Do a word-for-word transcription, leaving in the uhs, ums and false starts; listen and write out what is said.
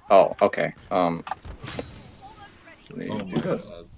Oh, okay. Um, let me Oh do my this. god.